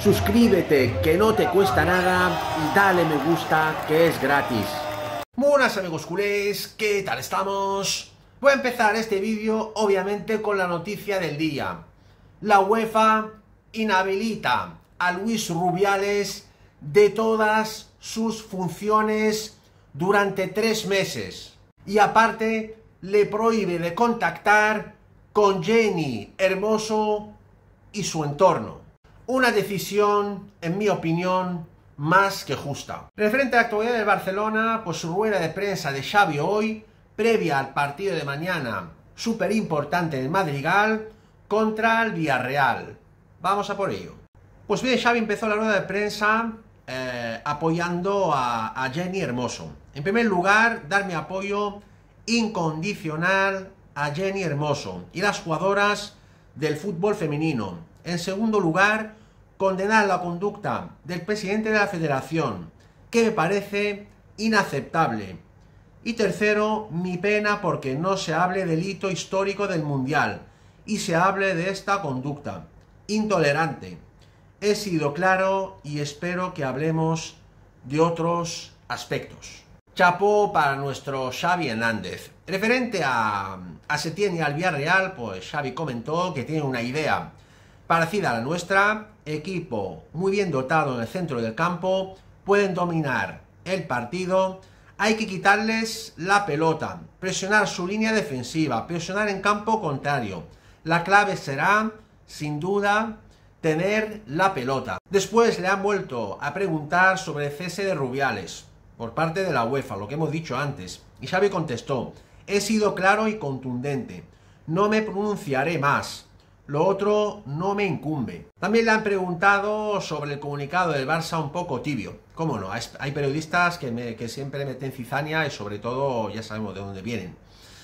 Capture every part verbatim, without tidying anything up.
Suscríbete, que no te cuesta nada, y dale me gusta, que es gratis. Buenas amigos culés, ¿qué tal estamos? Voy a empezar este vídeo obviamente con la noticia del día. La UEFA inhabilita a Luis Rubiales de todas sus funciones durante tres meses. Y aparte le prohíbe de contactar con Jenni Hermoso y su entorno. Una decisión, en mi opinión, más que justa. Referente a la actualidad del Barcelona, pues su rueda de prensa de Xavi hoy, previa al partido de mañana, súper importante del Madrigal, contra el Villarreal. Vamos a por ello. Pues bien, Xavi empezó la rueda de prensa eh, apoyando a, a Jenni Hermoso. En primer lugar, dar mi apoyo incondicional a Jenni Hermoso y las jugadoras del fútbol femenino. En segundo lugar, condenar la conducta del presidente de la federación, que me parece inaceptable. Y tercero, mi pena porque no se hable del hito histórico del Mundial y se hable de esta conducta intolerante. He sido claro y espero que hablemos de otros aspectos. Chapó para nuestro Xavi Hernández. Referente a, a Setién y al Villarreal, pues Xavi comentó que tiene una idea parecida a la nuestra, equipo muy bien dotado en el centro del campo, pueden dominar el partido, hay que quitarles la pelota, presionar su línea defensiva, presionar en campo contrario. La clave será, sin duda, tener la pelota. Después le han vuelto a preguntar sobre el cese de Rubiales por parte de la UEFA, lo que hemos dicho antes, y Xavi contestó: he sido claro y contundente, no me pronunciaré más. Lo otro no me incumbe. También le han preguntado sobre el comunicado del Barça un poco tibio. Cómo no, hay periodistas que, me, que siempre meten cizaña y sobre todo ya sabemos de dónde vienen.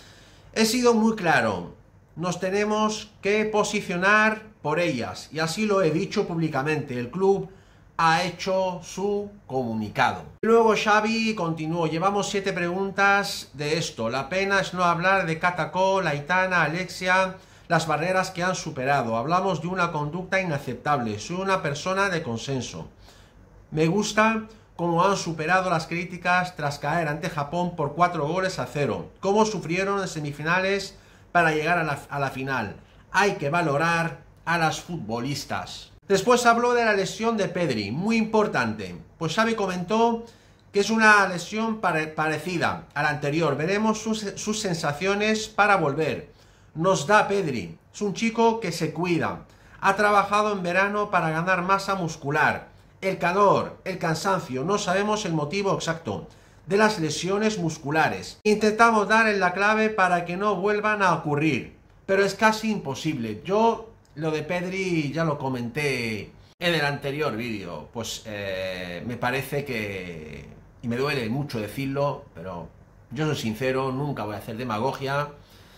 He sido muy claro, nos tenemos que posicionar por ellas y así lo he dicho públicamente. El club ha hecho su comunicado. Luego Xavi continuó: llevamos siete preguntas de esto. La pena es no hablar de Catacol, Aitana, Alexia, las barreras que han superado. Hablamos de una conducta inaceptable. Soy una persona de consenso. Me gusta cómo han superado las críticas tras caer ante Japón por cuatro goles a cero. Cómo sufrieron en semifinales para llegar a la, a la final. Hay que valorar a las futbolistas. Después habló de la lesión de Pedri, muy importante. Pues Xavi comentó que es una lesión pare, parecida a la anterior. Veremos sus, sus sensaciones para volver. Nos da Pedri, es un chico que se cuida, ha trabajado en verano para ganar masa muscular, el calor, el cansancio, no sabemos el motivo exacto de las lesiones musculares. Intentamos dar en la clave para que no vuelvan a ocurrir, pero es casi imposible. Yo lo de Pedri ya lo comenté en el anterior vídeo, pues eh, me parece que, y me duele mucho decirlo, pero yo soy sincero, nunca voy a hacer demagogia.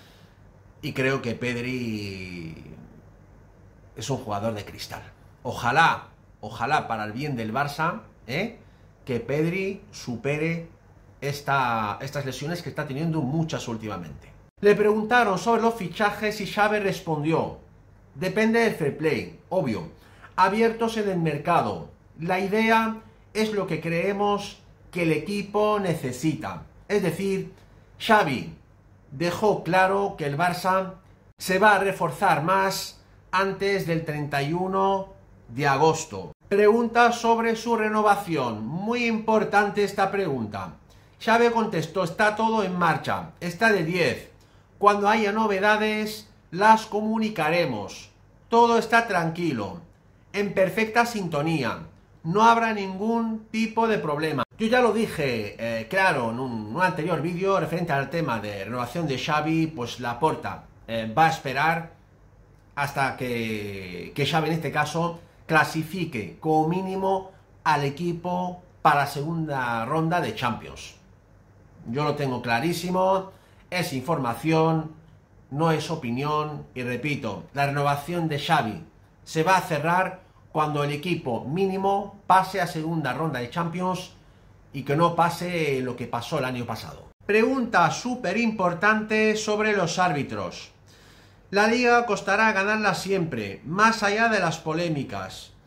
Y creo que Pedri es un jugador de cristal. Ojalá, ojalá para el bien del Barça, ¿eh? que Pedri supere esta, estas lesiones que está teniendo muchas últimamente. Le preguntaron sobre los fichajes y Xavi respondió: depende del fair play, obvio. Abiertos en el mercado. La idea es lo que creemos que el equipo necesita. Es decir, Xavi dejó claro que el Barça se va a reforzar más antes del treinta y uno de agosto. Pregunta sobre su renovación. Muy importante esta pregunta. Xavi contestó: está todo en marcha, está de diez. Cuando haya novedades las comunicaremos. Todo está tranquilo, en perfecta sintonía. No habrá ningún tipo de problema. Yo ya lo dije, eh, claro, en un, un anterior vídeo referente al tema de renovación de Xavi, pues Laporta eh, va a esperar hasta que, que Xavi en este caso clasifique como mínimo al equipo para la segunda ronda de Champions. Yo lo tengo clarísimo, es información, no es opinión, y repito, la renovación de Xavi se va a cerrar cuando el equipo mínimo pase a segunda ronda de Champions y que no pase lo que pasó el año pasado. Pregunta súper importante sobre los árbitros. La liga costará ganarla siempre, más allá de las polémicas.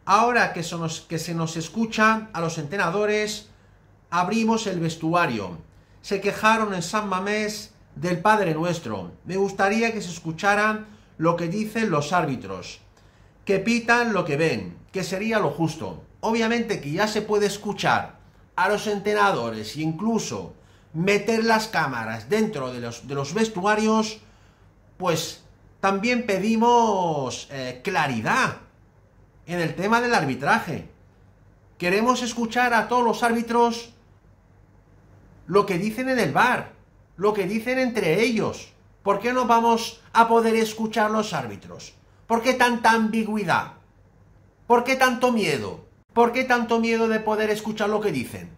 Ahora que se nos, que se nos escucha a los entrenadores, abrimos el vestuario. Se quejaron en San Mamés del Padre Nuestro. Me gustaría que se escucharan lo que dicen los árbitros, que pitan lo que ven, que sería lo justo. Obviamente que ya se puede escuchar a los entrenadores e incluso meter las cámaras dentro de los, de los vestuarios, pues también pedimos eh, claridad en el tema del arbitraje. Queremos escuchar a todos los árbitros lo que dicen en el V A R, lo que dicen entre ellos. ¿Por qué no vamos a poder escuchar los árbitros? ¿Por qué tanta ambigüedad? ¿Por qué tanto miedo? ¿Por qué tanto miedo de poder escuchar lo que dicen?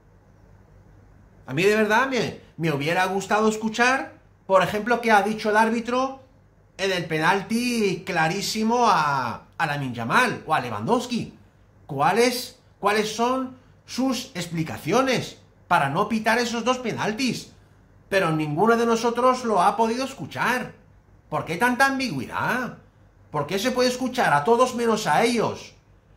A mí de verdad me, me hubiera gustado escuchar, por ejemplo, qué ha dicho el árbitro en el penalti clarísimo a, a Lamine Yamal o a Lewandowski. ¿Cuáles, ¿Cuáles son sus explicaciones para no pitar esos dos penaltis? Pero ninguno de nosotros lo ha podido escuchar. ¿Por qué tanta ambigüedad? ¿Por qué se puede escuchar a todos menos a ellos?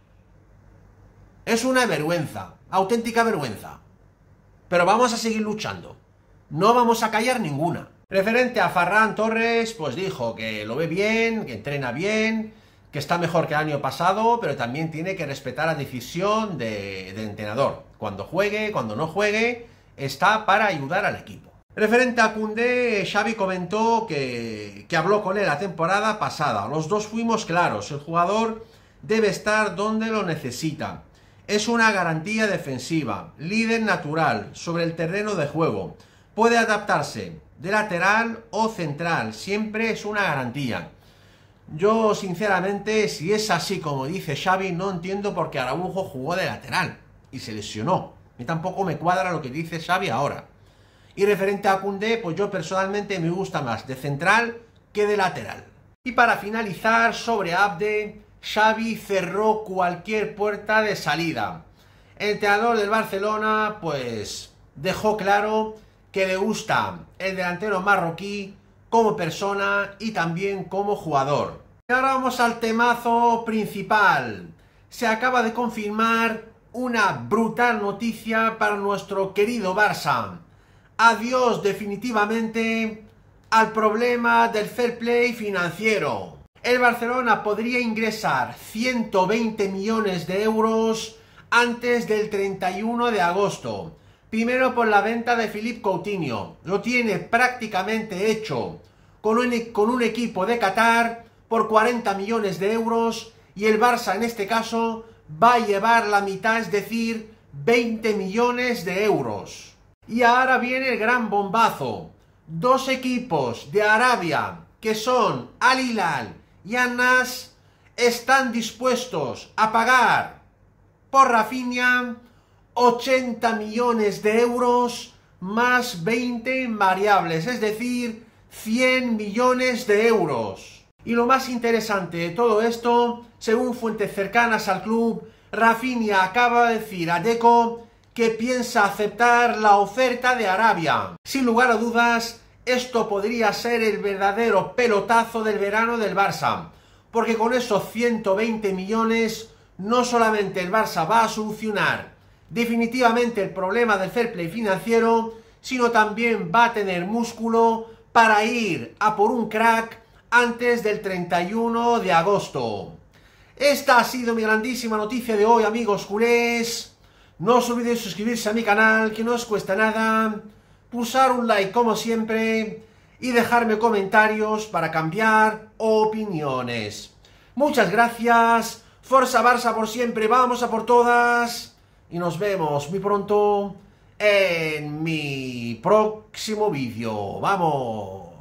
Es una vergüenza, auténtica vergüenza. Pero vamos a seguir luchando. No vamos a callar ninguna. Referente a Ferran Torres, pues dijo que lo ve bien, que entrena bien, que está mejor que el año pasado, pero también tiene que respetar la decisión de, de entrenador. Cuando juegue, cuando no juegue, está para ayudar al equipo. Referente a Koundé, Xavi comentó que, que habló con él la temporada pasada. Los dos fuimos claros, el jugador debe estar donde lo necesita. Es una garantía defensiva, líder natural sobre el terreno de juego. Puede adaptarse de lateral o central, siempre es una garantía. Yo, sinceramente, si es así como dice Xavi, no entiendo por qué Araujo jugó de lateral y se lesionó. Y tampoco me cuadra lo que dice Xavi ahora. Y referente a Koundé, pues yo personalmente me gusta más de central que de lateral. Y para finalizar, sobre Abde, Xavi cerró cualquier puerta de salida. El entrenador del Barcelona, pues, dejó claro que le gusta el delantero marroquí como persona y también como jugador. Y ahora vamos al temazo principal. Se acaba de confirmar una brutal noticia para nuestro querido Barça. Adiós definitivamente al problema del fair play financiero. El Barcelona podría ingresar ciento veinte millones de euros antes del treinta y uno de agosto. Primero por la venta de Philippe Coutinho. Lo tiene prácticamente hecho con un, con un equipo de Qatar por cuarenta millones de euros. Y el Barça en este caso va a llevar la mitad, es decir, veinte millones de euros. Y ahora viene el gran bombazo. Dos equipos de Arabia, que son Al Hilal y Al Nassr, están dispuestos a pagar por Rafinha ochenta millones de euros más veinte en variables, es decir, cien millones de euros. Y lo más interesante de todo esto, según fuentes cercanas al club, Rafinha acaba de decir a Deco que piensa aceptar la oferta de Arabia. Sin lugar a dudas, esto podría ser el verdadero pelotazo del verano del Barça, porque con esos ciento veinte millones no solamente el Barça va a solucionar definitivamente el problema del fair play financiero, sino también va a tener músculo para ir a por un crack antes del treinta y uno de agosto. Esta ha sido mi grandísima noticia de hoy, amigos culés. No os olvidéis de suscribirse a mi canal, que no os cuesta nada, pulsar un like como siempre y dejarme comentarios para cambiar opiniones. Muchas gracias, Forza Barça por siempre, vamos a por todas y nos vemos muy pronto en mi próximo vídeo. ¡Vamos!